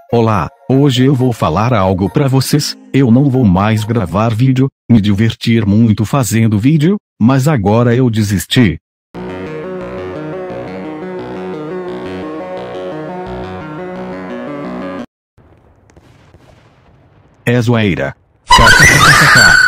Olá, hoje eu vou falar algo pra vocês. Eu não vou mais gravar vídeo, me divertir muito fazendo vídeo, mas agora eu desisti. É zoeira.